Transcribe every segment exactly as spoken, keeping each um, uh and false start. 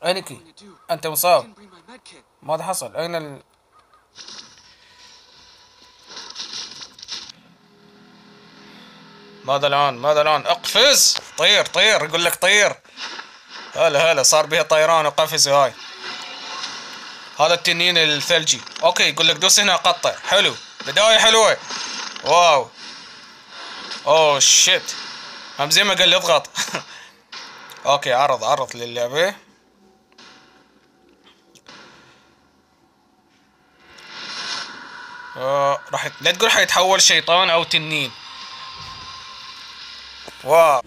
انيكي انت مصاب. ماذا حصل؟ اين ال... ماذا الان؟ ماذا الان؟ اقفز! طير طير، يقول لك طير. هلا هلا، صار بها طيران وقفز. هاي هذا التنين الثلجي. اوكي، يقول لك دوس هنا قطع. حلو، بداية حلوة. واو، اوه شيت، هم زي ما قال لي اضغط. اوكي، عرض عرض للعبة. آه راح لا تقول حيتحول شيطان او تنين. واو.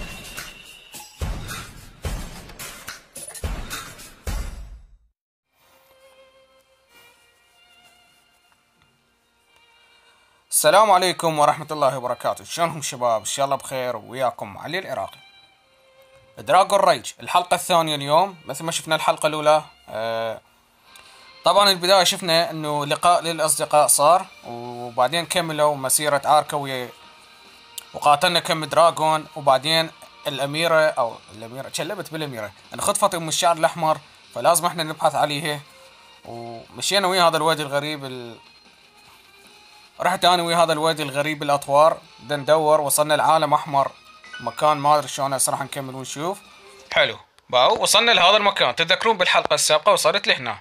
السلام عليكم ورحمة الله وبركاته. شلونكم شباب؟ ان شاء الله بخير، وياكم علي العراقي. دراجون ريج الحلقة الثانية اليوم. مثل ما شفنا الحلقة الأولى، آه طبعا البداية شفنا انه لقاء للأصدقاء صار، وبعدين كملوا مسيرة آركا ويا وقاتلنا كم دراجون، وبعدين الأميرة أو الأميرة تشلبت بالأميرة انخطفت أم الشعر الأحمر، فلازم احنا نبحث عليها. ومشينا ويا هذا الوادي الغريب ال... رحت انا ويا هذا الوادي الغريب الاطوار، بدنا ندور. وصلنا لعالم احمر، مكان ما ادري شلون، هسه راح نكمل ونشوف. حلو باو، وصلنا لهذا المكان. تتذكرون بالحلقة السابقة وصلت لهنا.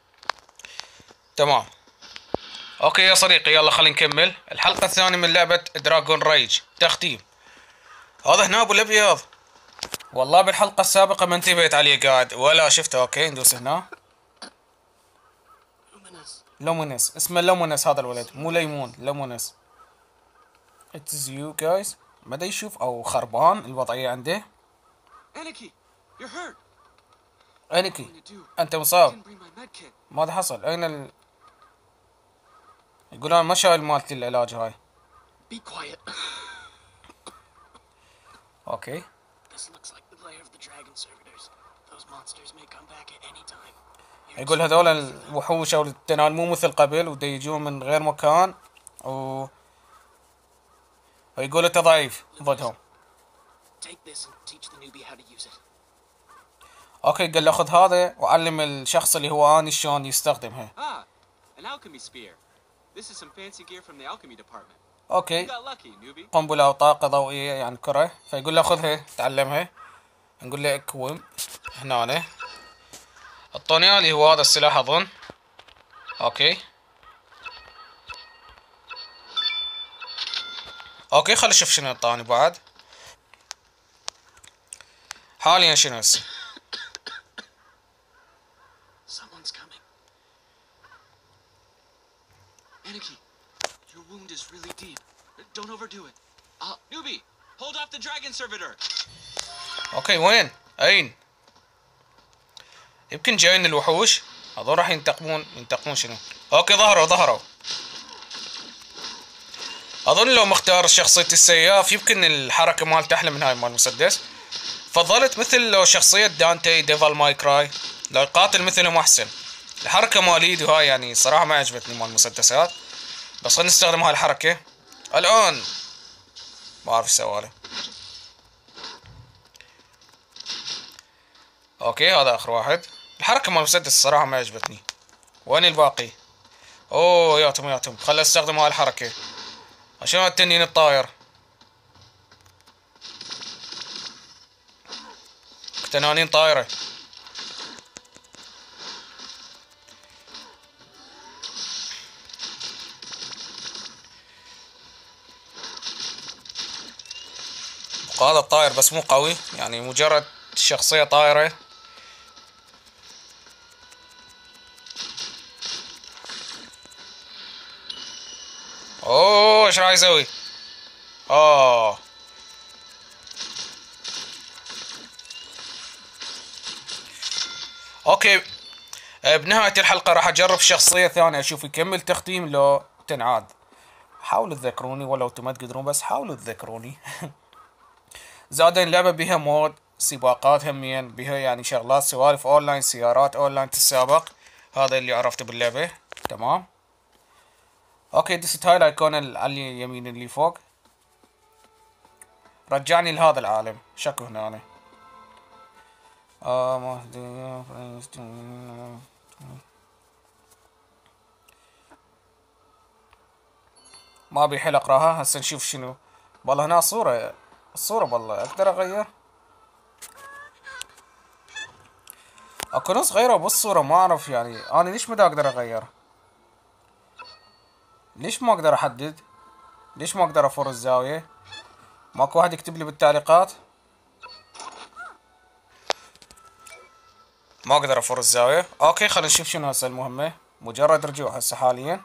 تمام. اوكي يا صديقي، يلا خلينا نكمل الحلقة الثانية من لعبة دراجون ريج تختيم. هذا هنا ابو الابيض، والله بالحلقة السابقة ما انتبهت عليه قاعد ولا شفته. اوكي ندوس هنا. لومونس، اسمه لومونس هذا الولد، مو ليمون، لومونس. It is you guys. ما دا يشوف او خربان الوضعية عنده. انيكي انيكي انت مصاب. ماذا حصل؟ اين ال... يقولون ما شايل مالتي العلاج هاي. اوكي. يقول هذول الوحوش او التنال مو مثل قبل، ودا يجون من غير مكان، و ويقول انت ضعيف ضدهم. اوكي، قال له خذ هذا وعلم الشخص اللي هو اني شلون يستخدمها. اوكي، قنبلة او طاقة ضوئية يعني كرة، فيقول له خذها تعلمها. نقول له اكوم هنا. الطونيا اللي هو هذا السلاح اظن. اوكي اوكي، خلي اشوف شنو الطاني بعد. حاليا شنو هسه؟ Aniki, your wound is really deep. Don't overdo it. Uh, newbie, hold off the dragon servitor. اوكي وين؟ اين؟ يمكن جايين الوحوش. هذول راح ينتقمون. ينتقمون شنو؟ اوكي ظهروا ظهروا. اظن لو مختار شخصية السياف يمكن الحركة مالته احلى من هاي مال المسدس. فضلت مثل لو شخصية دانتي ديفل ماي كراي، لو يقاتل مثلهم احسن. الحركة مال ايده هاي يعني صراحة ما عجبتني مال المسدسات، بس خلينا نستخدم هاي الحركة الان. ما اعرف ايش سواله. اوكي هذا اخر واحد. الحركة مال المسدس الصراحة ما عجبتني. وين الباقي؟ اوه ياتهم ياتهم. خلينا استخدم هاي الحركة عشان التنين الطاير. تنانين طايرة. هذا الطاير بس مو قوي، يعني مجرد شخصية طايرة. اوه ايش راح يسوي؟ اوه اوكي. بنهاية الحلقة راح اجرب شخصية ثانية اشوف يكمل تختيم لو تنعاد. حاولوا تذكروني، ولو انتم ما تقدرون بس حاولوا تذكروني. زادين اللعبة بها مود سباقات همين، بها يعني شغلات سوالف اونلاين، سيارات اونلاين تتسابق. هذا اللي عرفته باللعبة. تمام. اوكي دست هاي الايقونة على اليمين اللي فوق، رجعني لهذا العالم. شكو هنا أنا. اه مهدي. ما بيحل اقراها. هسه نشوف شنو. والله هنا صورة. الصورة والله اقدر اغير. اكو ناس غيره بالصورة ما اعرف يعني انا ليش ما اقدر اغير. ليش ما اقدر احدد. ليش ما اقدر افور الزاوية. ماكو واحد يكتب لي بالتعليقات. ما اقدر افور الزاوية. اوكي خلينا نشوف شنو هسه المهمة. مجرد رجوع هسه حاليا.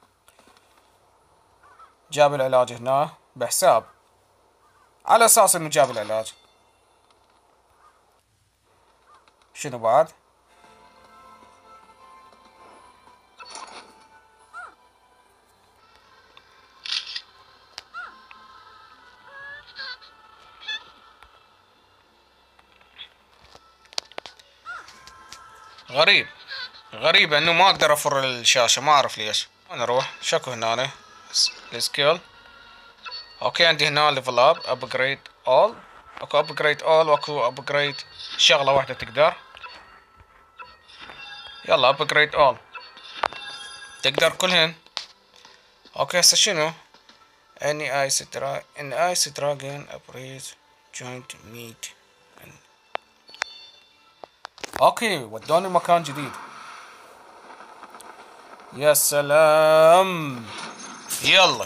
جاب العلاج هنا بحساب. على اساس انه جاب العلاج. شنو بعد. غريب. غريب انه ما اقدر افر الشاشة ما اعرف ليش. نروح شكو هنا السكيل. اوكي عندي هنا ليفل اب ابجريد اول. اكو ابجريد اول واكو ابجريد شغلة واحدة تقدر. يلا ابجريد اول. تقدر كلهن. اوكي هسه شنو. اني ايس درا ان ايس دراجون ابريز جوينت ميت. اوكي ودوني مكان جديد. يا سلام. يلا.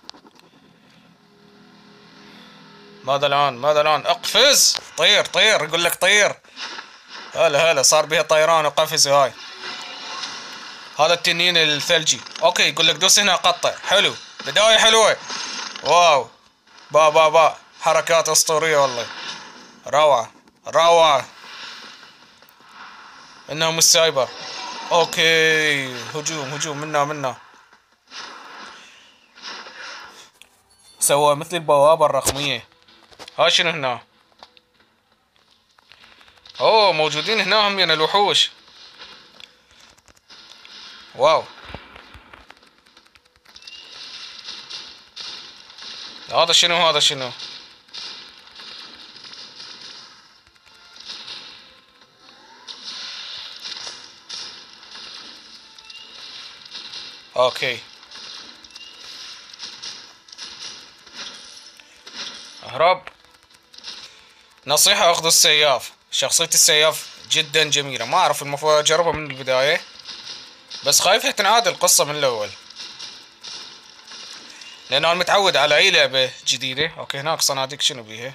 ماذا الآن ماذا الآن اقفز. طير طير يقول لك طير. هلا هلا صار بيها طيران وقفز هاي. هذا التنين الثلجي. اوكي يقول لك دوس هنا قطع. حلو. بداية حلوة. واو. با با با حركات اسطورية والله. روعة روعة. انهم السايبر. اوكي هجوم هجوم منا منا. سوى مثل البوابة الرقمية. هاي شنو هنا. اوه موجودين هنا هم يعني الوحوش. واو. هذا شنو هذا شنو. اوكي. اهرب. نصيحة اخذوا السياف. شخصية السياف جدا جميلة. ما اعرف المفروض اجربها من البداية. بس خايف تنعاد القصة من الاول. لانه انا متعود على اي لعبة جديدة. اوكي هناك صناديق شنو بيها.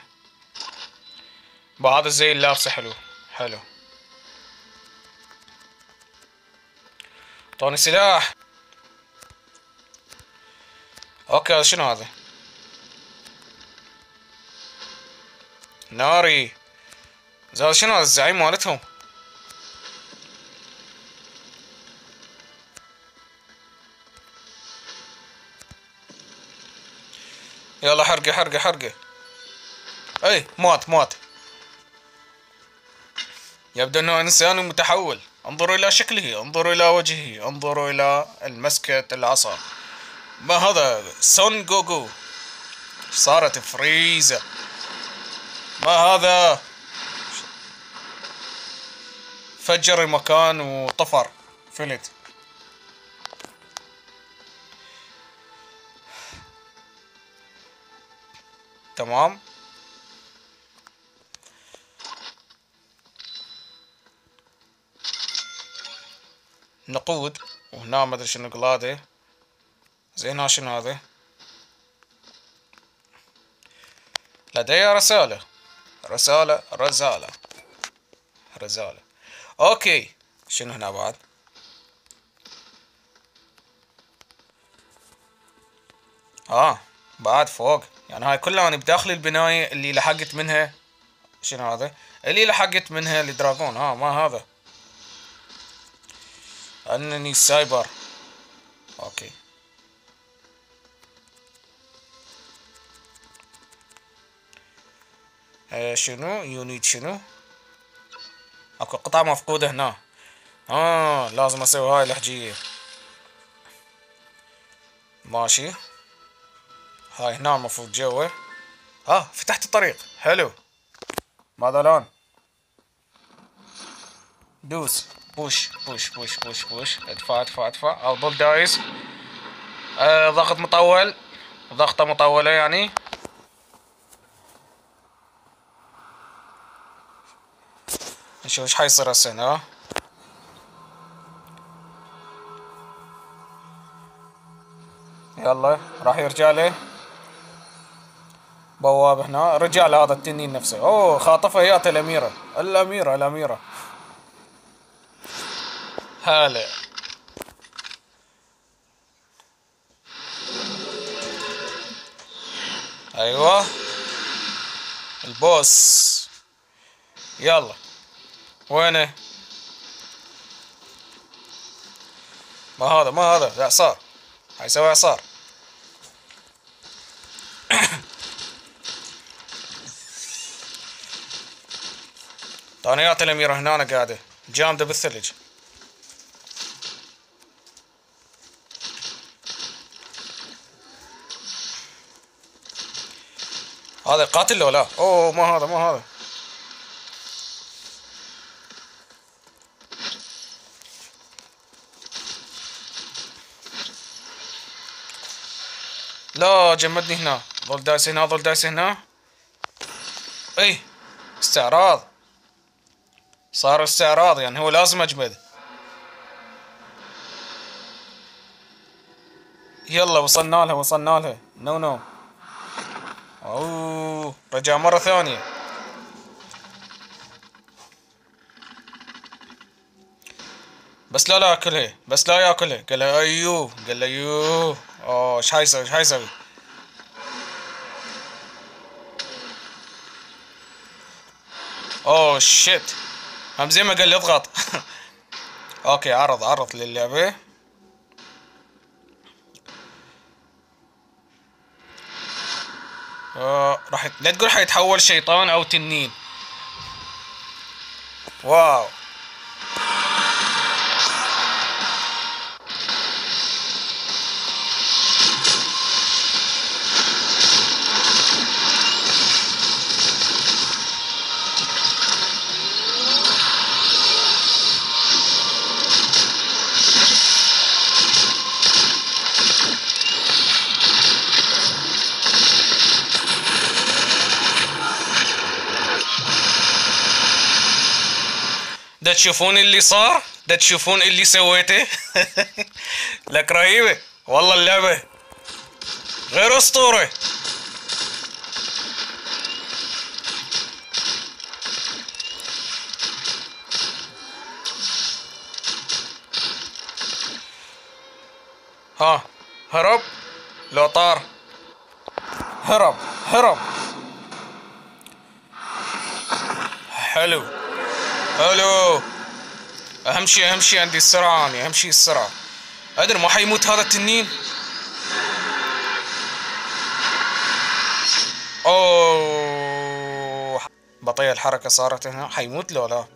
بهذا الزي اللابسة حلو. حلو. طوني سلاح. اوكي هذا شنو هذا. ناري. هذا شنو هذا الزعيم مالتهم. يلا حرقه حرقه حرقه. اي مات مات. يبدو انه انسان متحول. انظروا الى شكله. انظروا الى وجهه. انظروا الى المسكة العصا. ما هذا سون جوجو. صارت فريزة. ما هذا. فجر المكان وطفر. فلت. تمام. نقود. وهنا ما ادري شنو قلاده. زين ها شنو هذا. لدي رسالة. رسالة رسالة رسالة. اوكي شنو هنا بعد. اه بعد فوق. يعني هاي كلها انا بداخل البناية اللي لحقت منها. شنو هذا. اللي لحقت منها الدراغون. ها ما هذا. انني سايبر. اوكي. آه شنو يونيت شنو. اكو قطعة مفقودة هنا. اه لازم اسوي هاي الحجية. ماشي. هاي هنا المفروض جوا. اه فتحت الطريق. حلو. ماذا الان. دوس بوش بوش بوش بوش بوش ادفع ادفع ادفع او ضل دايس. آه ضغط مطول، ضغطة مطولة يعني. نشوف ايش حيصير هسه هنا. يلا راح يرجع له بواب هنا. رجع له هذا التنين نفسه. اوه خاطفه اياته الاميرة. الاميرة الاميرة هلا. ايوه البوس. يلا وينه؟ ما هذا ما هذا اعصار. حيسوي اعصار. طانيات الاميرة هنا قاعدة جامدة بالثلج. هذا قاتل لو لا؟ اوه ما هذا ما هذا. لا جمدني هنا. ظل دايس هنا ظل دايس هنا. اي استعراض. صار استعراض يعني هو لازم اجمد. يلا وصلنا لها وصلنا لها. نو نو. اوه رجع مرة ثانية. بس لا لا اكلها. بس لا ياكلها. قال له ايوه قال له ايوه. اوه ايش حيسوي ايش حيسوي؟ اوه شيت. هم زي ما قال لي اضغط. اوكي عرض عرض للعبة. آه راح لا تقول حيتحول شيطان او تنين. واو. ده تشوفون اللي صار؟ ده تشوفون اللي سويته؟ لك رهيبة والله اللعبة غير اسطورة. ها هرب لو طار. هرب هرب. حلو حلو. اهم شي اهم شي عندي السرعة. اني اهم شي السرعة. ادري ما حيموت هذا التنين. اوه بطيء الحركة صارت هنا. حيموت لو لا؟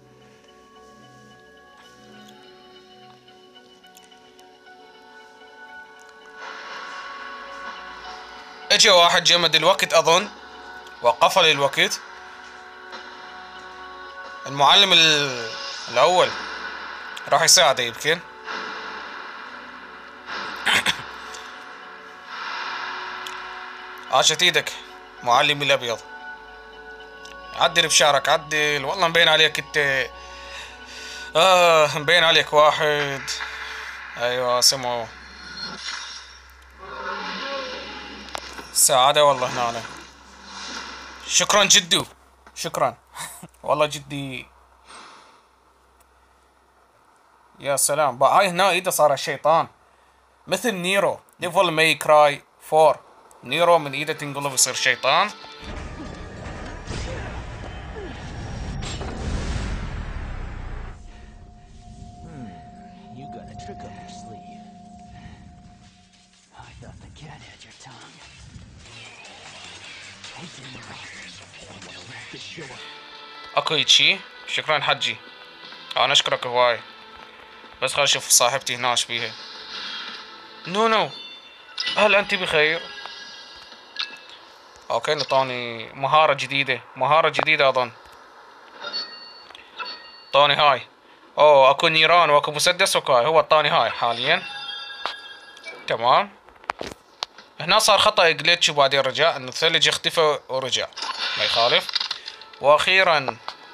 اجى واحد جمد الوقت اظن وقفل الوقت. المعلم الاول راح يساعده يمكن. عاشت ايدك معلمي الابيض. عدل بشعرك عدل. والله مبين عليك انت. اه مبين عليك واحد. ايوه سمعوا سعادة والله هنا. شكرا جدو شكرا. والله جدي. يا سلام بقى هاي هنا ايده صار الشيطان مثل نيرو. ديفل ماي كراي فور. نيرو من ايده تنقلب يصير شيطان. اكو شي. شكرا حجي. انا اشكرك هواي. بس خل اشوف صاحبتي هنا ايش بيها. نو نو. هل انت بخير؟ اوكي نطوني مهارة جديدة. مهارة جديدة اظن. طوني هاي. اوه اكو نيران واكو مسدس واكو هاي، هو الطاني هاي حاليا. تمام. هنا صار خطأ جليتش وبعدين رجع، انه الثلج اختفى ورجع، ما يخالف. واخيرا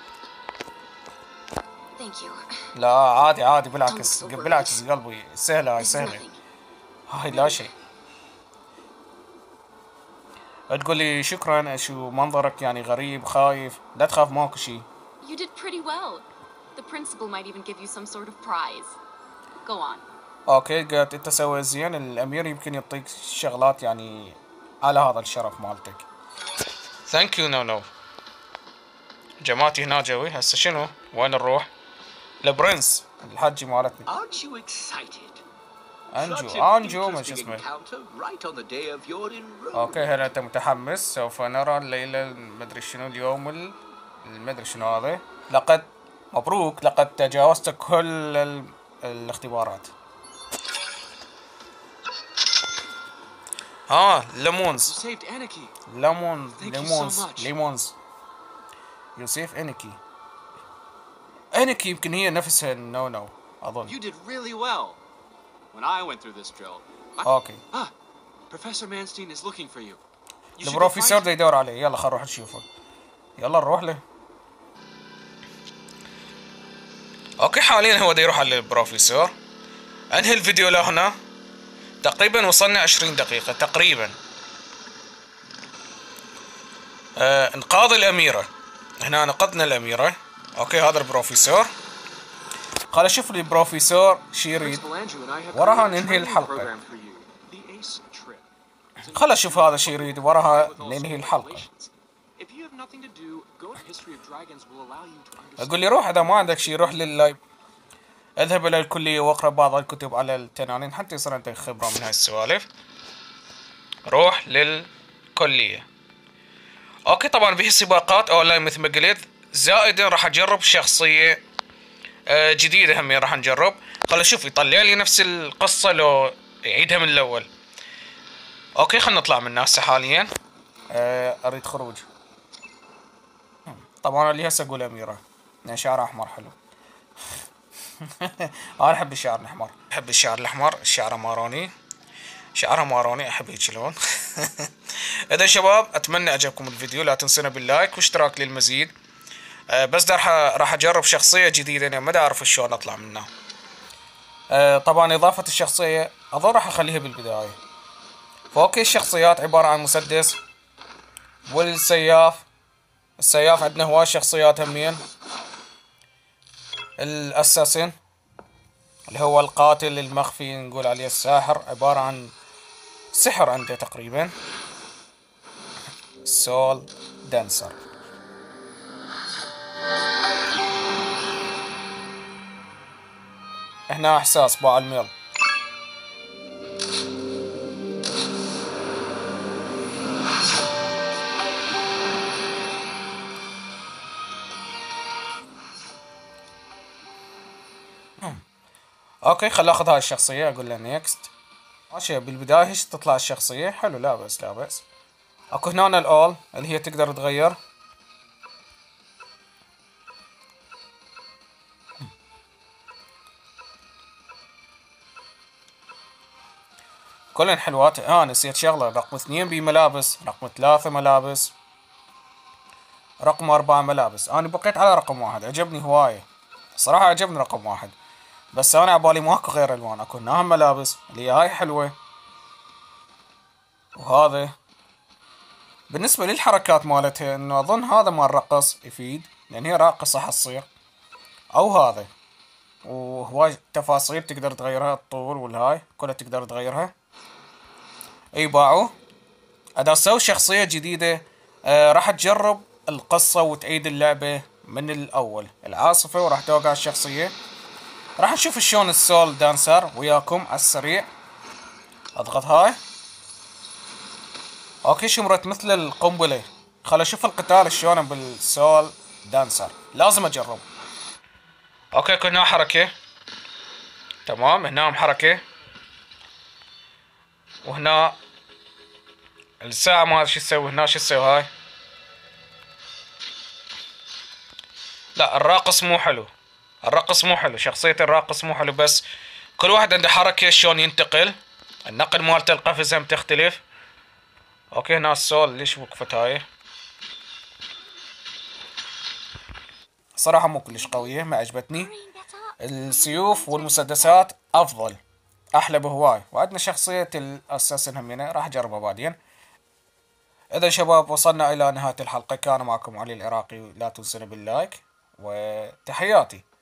لا عادي عادي، بالعكس بالعكس قلبي، سهلة هاي سهلة هاي، لا شيء. تقول لي شكرا، شو منظرك يعني غريب خايف، لا تخاف ماكو شيء. You did pretty well. The principal might even give you some sort of prize. Go on. اوكي قلت انت سويت زين، الامير يمكن يعطيك شغلات يعني على هذا الشرف مالتك. ثانك يو نو نو. جماعتي هنا جوي، هسه شنو؟ وين نروح؟ البرنس الحجي مالتنا. Aren't you excited? انجو انجو ما شو اسمه. Right on the day of your enrollment. اوكي هل انت متحمس؟ سوف نرى الليلة مدري شنو اليوم المدري شنو هذا. لقد مبروك، لقد تجاوزت كل ال... الاختبارات. ها ليمونز ليمون ليمونز ليمونز يوسيف انيكي. انيكي يمكن هي نفسها نو نو اظن. You did really well. When I went through this drill. I... اوكي. Ah, Professor Manstein is looking for you. you البروفيسور ده يدور عليه، يلا خل نروح نشوفه. يلا نروح له. اوكي حاليا هو ده يروح على البروفيسور. انهي الفيديو لهنا. تقريبا وصلنا عشرين دقيقة تقريبا. آه انقاذ الاميرة. هنا نقذنا الاميرة. اوكي هذا البروفيسور. خل اشوف لي البروفيسور شي يريد، وراها ننهي الحلقة. خل اشوف هذا شي يريد، وراها ننهي الحلقة. اقول لي روح اذا ما عندك شي، روح لللايب، اذهب الى الكلية واقرأ بعض الكتب على التنانين حتى يصير عندك خبرة من هاي السوالف. روح للكلية. اوكي طبعا به سباقات اونلاين مثل ما قلت، زائدا راح اجرب شخصية جديدة هم راح نجرب. خل اشوف يطلع لي نفس القصة لو يعيدها من الاول. اوكي خلنا نطلع من هسه حاليا. اريد خروج. طبعا اللي هسه اقول اميرة لان شعرها احمر حلو. انا احب الشعر الاحمر، احب الشعر الاحمر، الشعر ماروني، شعرها ماروني، احب هيك لون. اذا شباب اتمنى عجبكم الفيديو، لا تنسونا باللايك واشتراك للمزيد. أه بس راح راح اجرب شخصيه جديده انا ما اعرف شلون اطلع منها. أه طبعا اضافه الشخصيه اظن راح اخليها بالبدايه. فوق الشخصيات عباره عن مسدس والسياف. السياف عندنا هواي شخصيات همين. الاساسين اللي هو القاتل المخفي نقول عليه الساحر، عبارة عن سحر عنده تقريبا. سول دانسر. هنا احساس باع الميل. اوكي خل اخذ هاي الشخصية، اقول له نيكست. ماشي بالبداية هيش تطلع الشخصية، حلو لا بأس لا بأس. اكو هنا الاول اللي هي تقدر تغير. كلن حلوات. اه نسيت شغلة، رقم اثنين بملابس، رقم ثلاثة ملابس، رقم أربعة ملابس. انا بقيت على رقم واحد، عجبني هواية صراحة، عجبني رقم واحد. بس انا عبالي ماكو غير الوان، اكو هنا ملابس اللي هاي حلوة، وهذا. بالنسبة للحركات مالتها انه اظن هذا مال رقص يفيد لان هي راقصة حتصير، او هذا. وهواي تفاصيل تقدر تغيرها، الطول والهاي كلها تقدر تغيرها. اي باعوا. اذا اسوي شخصية جديدة آه راح تجرب القصة وتعيد اللعبة من الاول العاصفة، وراح توقع الشخصية. راح نشوف شلون السول دانسر وياكم على السريع. اضغط هاي. اوكي شمرت مثل القنبلة. خل اشوف القتال شلون بالسول دانسر، لازم اجرب. اوكي كنا حركة. تمام هنا حركة، وهنا الساعة ما شو تسوي هنا، شو تسوي هاي. لا الراقص مو حلو، الرقص مو حلو، شخصية الراقص مو حلو، بس كل واحد عنده حركة شلون ينتقل، النقل مالته القفز هم تختلف. اوكي هنا السول ليش وقفت هاي؟ صراحة مو كلش قوية، ما عجبتني. السيوف والمسدسات افضل، احلى بهواي. وعندنا شخصية الاساسن همينة راح اجربها بعدين. اذا شباب وصلنا الى نهاية الحلقة، كان معكم علي العراقي، لا تنسون باللايك وتحياتي.